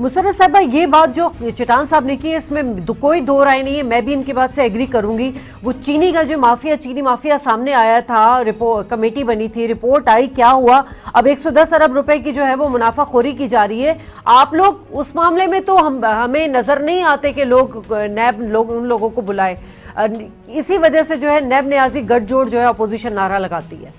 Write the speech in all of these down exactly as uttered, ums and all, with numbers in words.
मुसर्रत साहबा, ये बात जो चट्टान साहब ने की इसमें दो, कोई दो राय नहीं है, मैं भी इनकी बात से एग्री करूंगी। वो चीनी का जो माफिया चीनी माफिया सामने आया था, रिपोर्ट कमेटी बनी थी, रिपोर्ट आई, क्या हुआ, अब एक सौ दस अरब रुपए की जो है वो मुनाफाखोरी की जा रही है। आप लोग उस मामले में तो हम हमें नजर नहीं आते कि लोग नैब लोग उन लोगों को बुलाए। इसी वजह से जो है नैब न्याजी गठजोड़ जो है अपोजिशन नारा लगाती है।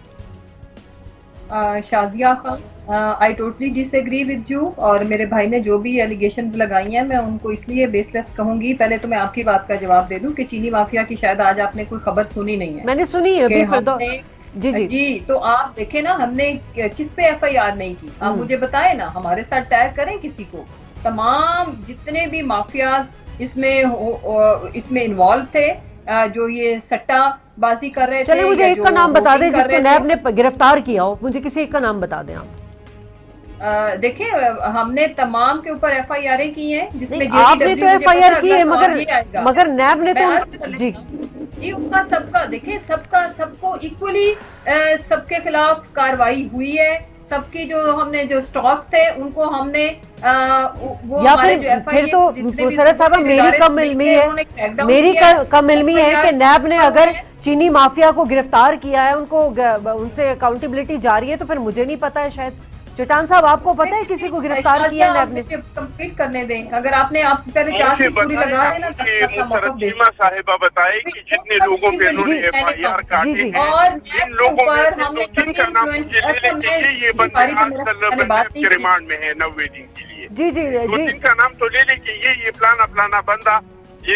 Shazia Khan, I totally disagree with you, और मेरे भाई ने जो भी एलिगेशंस लगाई हैं मैं उनको इसलिए बेसलेस कहूंगी। पहले तो मैं आपकी बात का जवाब दे दूं कि चीनी माफिया की शायद आज आपने कोई खबर सुनी नहीं है। मैंने सुनी है अभी फिर तो। जी जी जी, तो आप देखें ना, हमने किस पे एफ आई आर नहीं की, आप मुझे बताएं ना, हमारे साथ टैग करें किसी को। तमाम जितने भी माफियाज इसमें इसमें इन्वॉल्व थे, जो ये सट्टा बाजी कर रहे थे। चलिए मुझे एक का नाम बता दें जिसको नैब ने गिरफ्तार किया हो, मुझे किसी एक का नाम बता दें आप। देखिए, हमने तमाम के ऊपर एफ आई आर की है, जिसमें आपने तो एफ आई आर की है, मगर मगर नैब ने तो जी जी उनका सबका देखिए, सबका सबको इक्वली सबके खिलाफ कार्रवाई हुई है। सबके जो हमने जो स्टॉक्स थे उनको हमने आ, वो या फिर फिर तो मुसर्रत साहब मेरी कम इल्मी है मेरी कम इल्मी है कि नैब ने अगर चीनी माफिया को गिरफ्तार किया है, उनको उनसे अकाउंटेबिलिटी जारी है, तो फिर मुझे नहीं पता है शायद। चट्टान साहब आपको पता है किसी को गिरफ्तार किया है नैब ने? कंप्लीट करने दें, अगर आपने आप पहले चार पूरी लगा देना मुसर्रत साहिबा बताए कि जितने लोगों पे उन्होंने एफ आई आर काटी है, और इन लोगों में हमने जिनका नाम ये बंदे रिमांड में है नब्बे दिन के लिए। जी जी जी, जिनका नाम तो ले लेके ये ये फलाना फलाना बंदा ये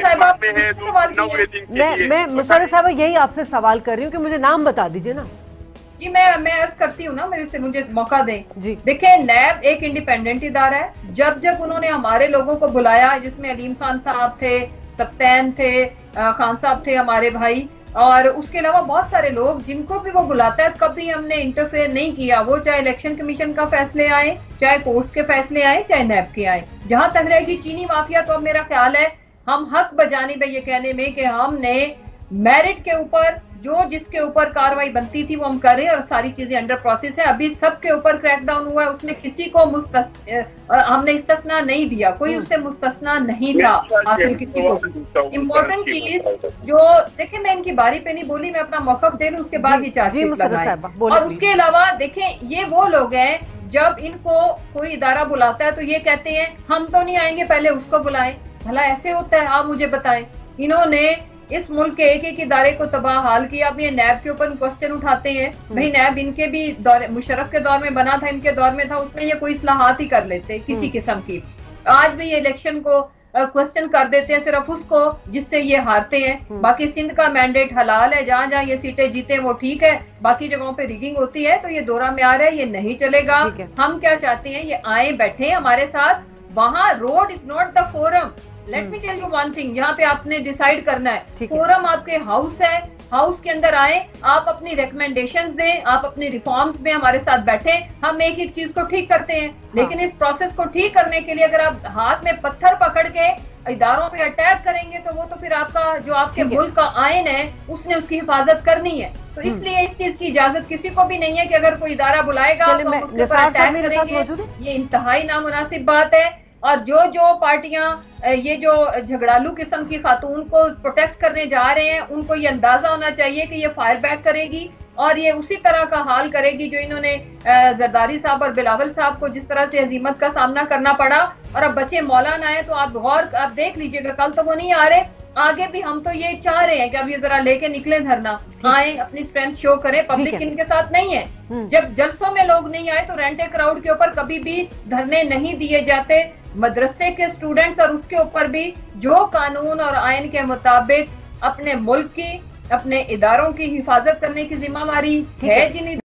मैं मैं मुसर्रत साहब यही आपसे सवाल कर रही हूँ कि मुझे नाम बता दीजिए ना। जी, मैं मैं अर्ज करती हूँ ना, मेरे से मुझे मौका दें। जी देखिए, नैब एक इंडिपेंडेंट इदारा है। जब जब उन्होंने हमारे लोगों को बुलाया, जिसमें अलीम खान साहब थे, सप्तैन थे, खान साहब थे हमारे भाई, और उसके अलावा बहुत सारे लोग जिनको भी वो बुलाता है, कभी हमने इंटरफेयर नहीं किया। वो चाहे इलेक्शन कमीशन का फैसले आए, चाहे कोर्ट्स के फैसले आए, चाहे नैब के आए। जहां तक रहेगी चीनी माफिया, तो अब मेरा ख्याल है हम हक बजानी पे ये कहने में कि हमने मेरिट के ऊपर जो जिसके ऊपर कार्रवाई बनती थी वो हम कर रहे हैं, और सारी चीजें अंडर प्रोसेस है। अभी सबके ऊपर क्रैकडाउन हुआ है, उसमें किसी को मुस्तस, हमने इस्तेस्ना नहीं दिया, कोई उससे मुस्तस्ना नहीं था हासिल किसी को। इम्पोर्टेंट चीज जो देखें, मैं इनकी बारी पे नहीं बोली, मैं अपना मौकफ दे लूं, उसके बाद ये चार्जशीट लगाएं। और उसके अलावा देखें, ये वो लोग हैं जब इनको कोई इदारा बुलाता है तो ये कहते हैं हम तो नहीं आएंगे, पहले उसको बुलाएं। भला ऐसे होता है? आप मुझे बताएं। इन्होंने इस मुल्क के एक एक इदारे को तबाह हाल किया। अब ये नैब के ऊपर क्वेश्चन उठाते हैं, भाई नैब इनके भी दौर, मुशर्रफ के दौर में बना था, इनके दौर में था, उसमें ये कोई इस्लाहात ही कर लेते किसी किस्म की। आज भी ये इलेक्शन को क्वेश्चन कर देते हैं सिर्फ उसको जिससे ये हारते हैं। बाकी सिंध का मैंडेट हलाल है, जहाँ जहाँ ये सीटें जीते वो ठीक है, बाकी जगहों पे रिगिंग होती है, तो ये दौरा में आ रहा है, ये नहीं चलेगा। हम क्या चाहते हैं, ये आए बैठे हमारे साथ, वहाँ road is not the forum. Let me tell you one thing, यहाँ पे आपने डिसाइड करना है। फोरम आपके हाउस है, हाउस के अंदर आए, आप अपनी रिकमेंडेशंस दें, आप अपनी रिफॉर्म्स में हमारे साथ बैठे, हम एक एक चीज को ठीक करते हैं। हाँ। लेकिन इस प्रोसेस को ठीक करने के लिए अगर आप हाथ में पत्थर पकड़ के इदारों पे अटैक करेंगे, तो वो तो फिर आपका जो आपके मुल्क का आइन है उसने उसकी हिफाजत करनी है। तो इसलिए इस चीज की इजाजत किसी को भी नहीं है कि अगर कोई इदारा बुलाएगा तो हम उसके ऊपर अटैक करेंगे। ये इंतहाई नामुनासिब बात है। और जो जो पार्टियां ये जो झगड़ालू किस्म की खातून को प्रोटेक्ट करने जा रहे हैं, उनको ये अंदाजा होना चाहिए कि ये फायर बैक करेगी और ये उसी तरह का हाल करेगी जो इन्होंने जरदारी साहब और बिलावल साहब को जिस तरह से हजीमत का सामना करना पड़ा। और अब बच्चे मौलाना आए तो आप गौर आप देख लीजिएगा, कल तो वो नहीं आ रहे, आगे भी हम तो ये चाह रहे हैं कि अब ये जरा लेके निकले धरना, आए अपनी स्ट्रेंथ शो करें। पब्लिक इनके साथ नहीं है। जब जलसों में लोग नहीं आए तो रेंटे क्राउड के ऊपर कभी भी धरने नहीं दिए जाते। मदरसे के स्टूडेंट्स और उसके ऊपर भी जो कानून और आइन के मुताबिक अपने मुल्क की, अपने इदारों की हिफाजत करने की जिम्मेदारी है जिन